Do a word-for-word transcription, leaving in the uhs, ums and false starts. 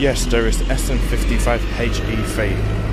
Yes, there is S M fifty-five H E three.